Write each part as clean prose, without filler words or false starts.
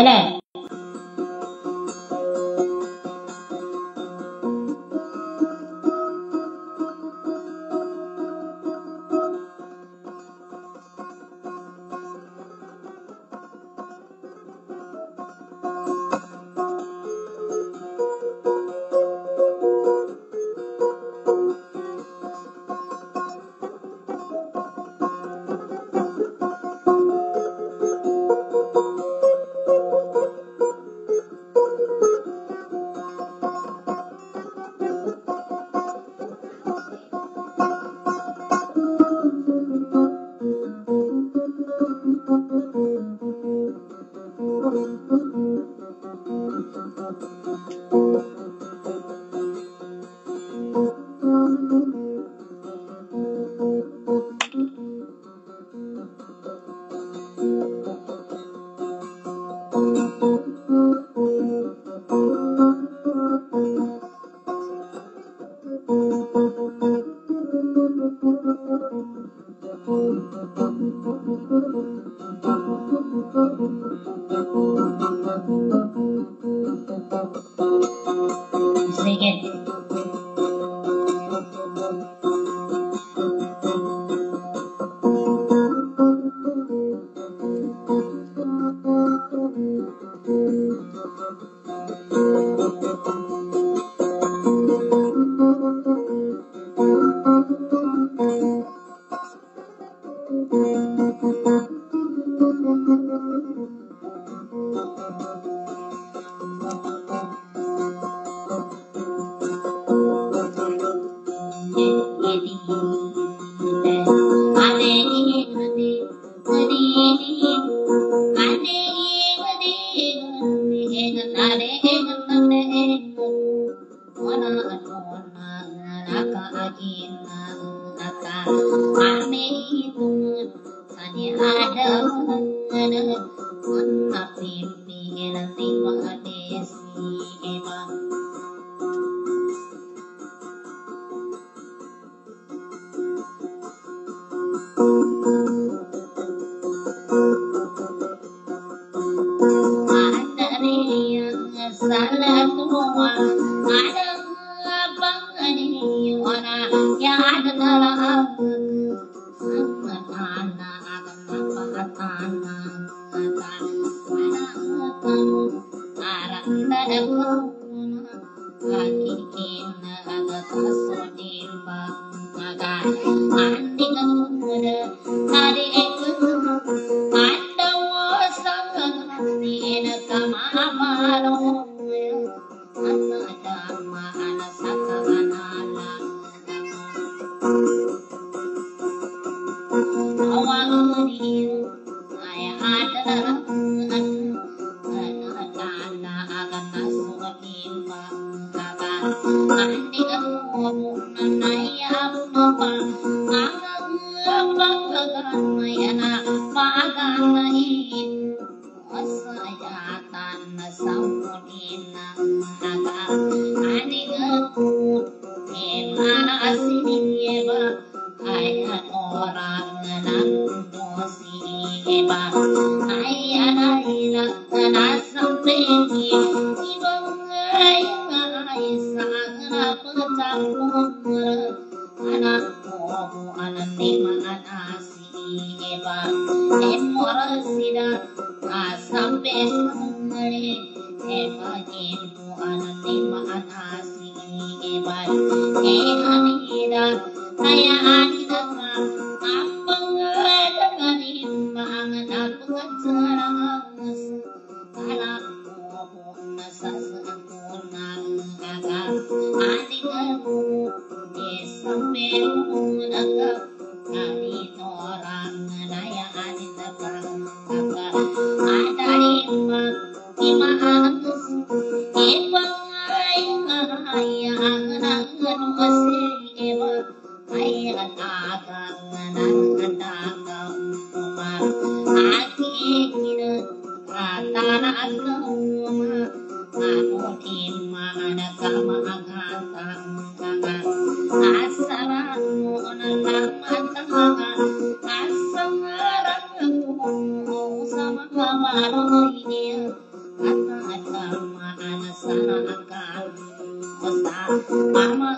Boleh. mama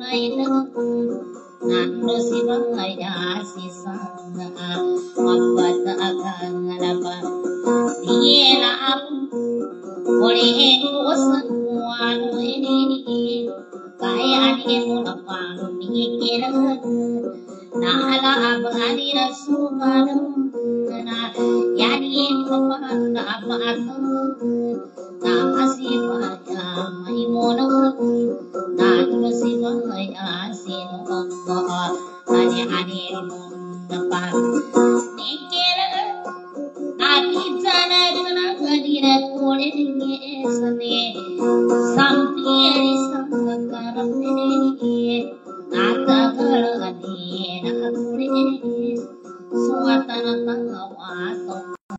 Nando si baya si sana mabata akan ngalapan diela boleh kusan ini kaya dia mula pang mikir nala abadi rasuman na yani kapan apa asal na masih baya maimono na masih baya sino ani ani depan mikir ati jana jana kadira kole sane sampai sangkaram ini nata kalani na kule suatana tawato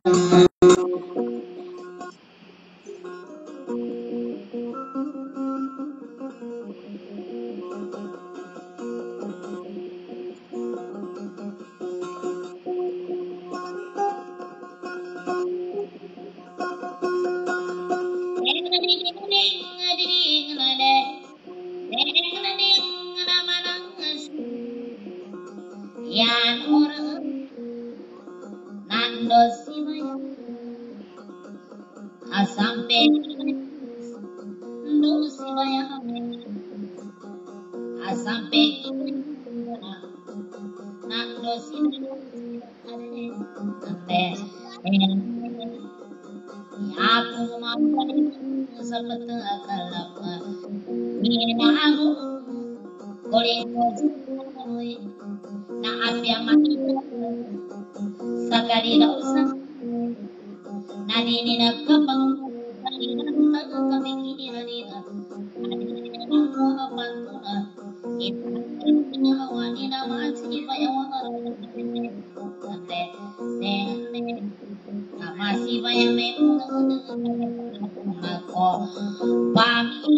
yan orang nando simaya asampe ndo simaya asampe nando simaya ate aku mampu seperti kalapa mina aku boleh na apya mati sakali dosa nani na kapang nani na kami kinira apa tuna itu wani na mati bayawan ate ne masih banyak memang ako pami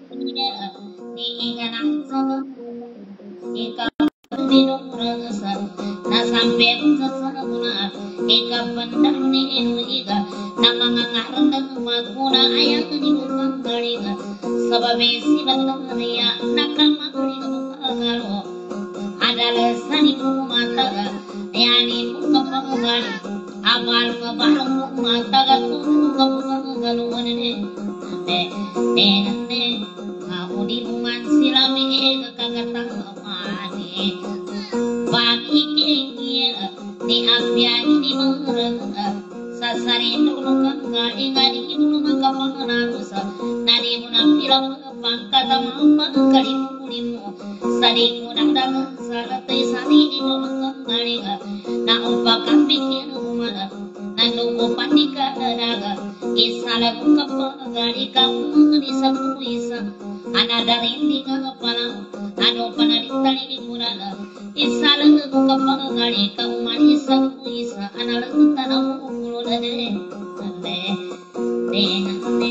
ni kanang sana ikaw dinurasa na sampai sa sana ikaw pandang ni inuiga na mga ngarandang magmuna ayang ni bukang galinga sababe silang niya nakamagling magkagalo adalah sani kumataga yani kumakagali abal kabarang mataga tulu kumakagalungan ni ne kamu di buman silami kakatang amani bagi kira ni apya ini mengerang sasari dulu kangga ingani dulu makapangarusa nari munampilang pangkata mama kali mulimu sari munang salatai sari dulu kangga na upakan bikin rumah nanu panika daraga isala kapagari kamu di sapu isa anada rindi kapala anu panalitali di murala isala kapagari kamu mani sapu isa anala tanamu kulo dade ne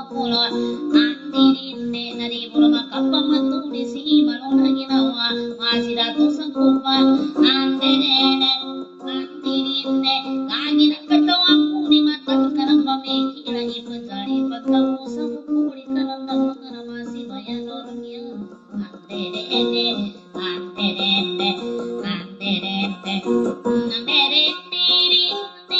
pulo andirinde nari pulo makapang matuli si ibalong na ginawa masih dato sa kupa andirinde andirinde lagi nakatawa ko ni mata ka ng pamikira ipagkari pagkabusa ko kuli ka lang ng mga masih bayan orang yan andirinde andirinde andirinde andirinde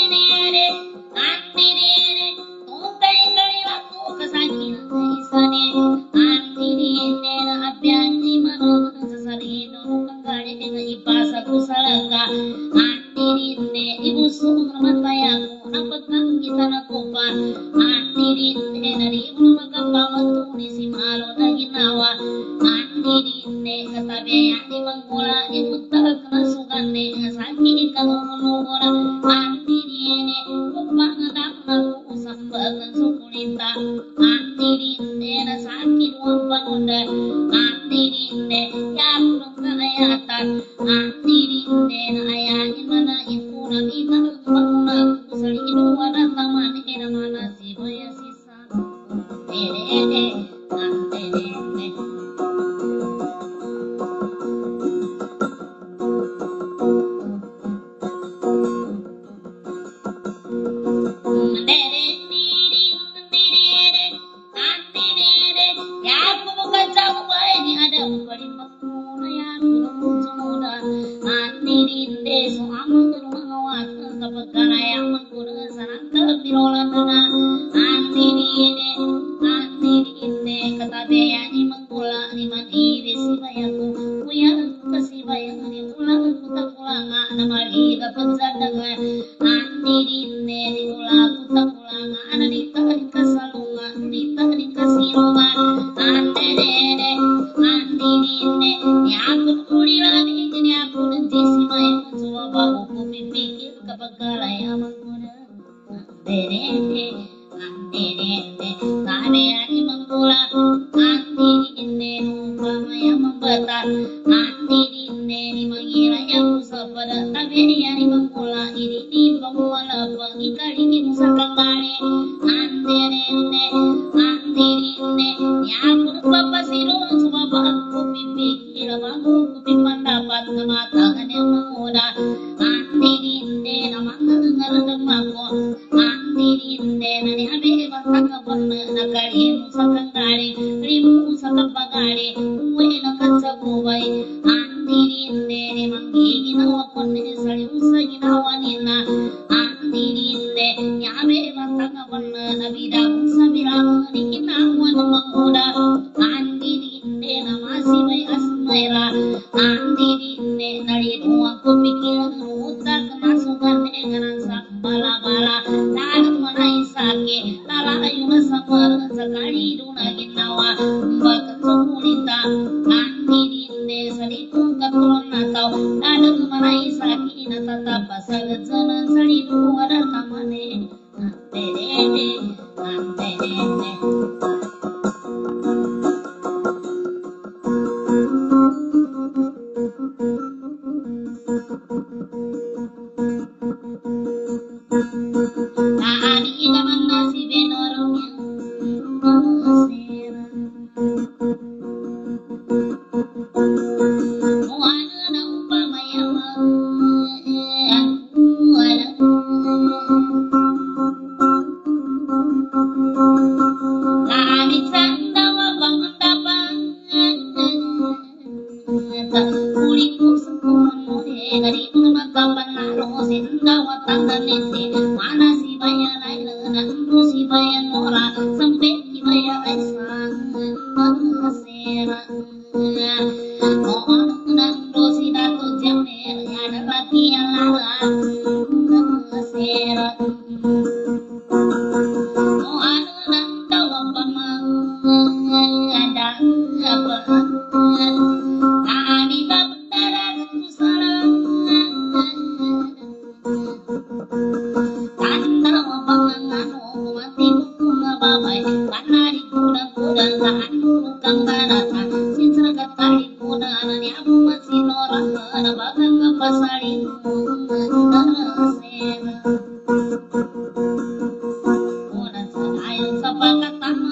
andirinde tutay kaliwa ko kasakin ang isane andirinde na abyan ni manong sa sarino kang gari nga ipasa ko sa laga andirinde ibusong namatay ako napagkang kita na kupa andirinde na di mo magkapamatuni si malo na ginawa andirinde katabi ni mangula imutag na sugande nga sakit ka umulungora andirinde kupangadak na usambag ng sukulita andirinde na sakit wang panunda andirinde yapurong kaayatan andirinde na ayahin mana ikunang itang pangunang kusalido wadah taman kinamana si baya sisa andirinde andirinde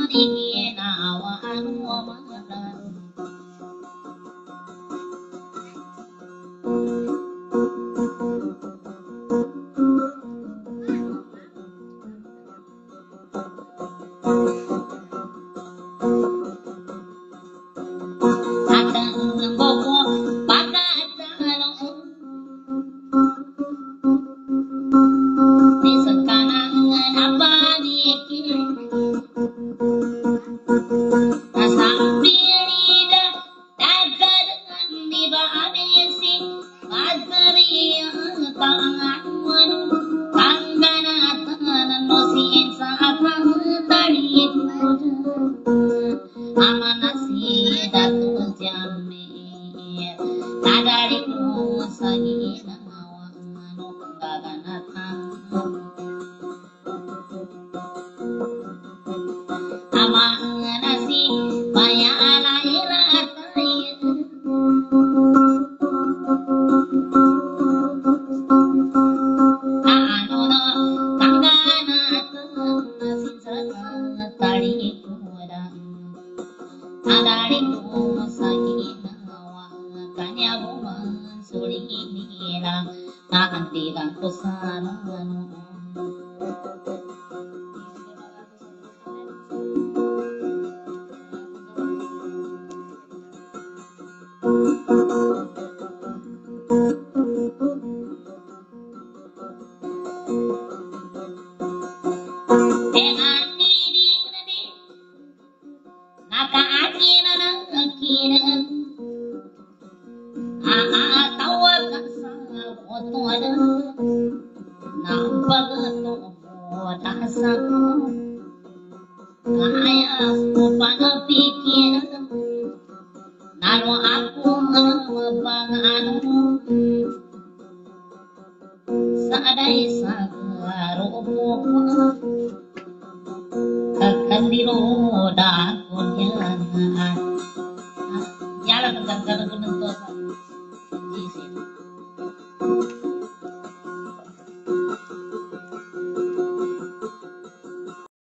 Kakandiro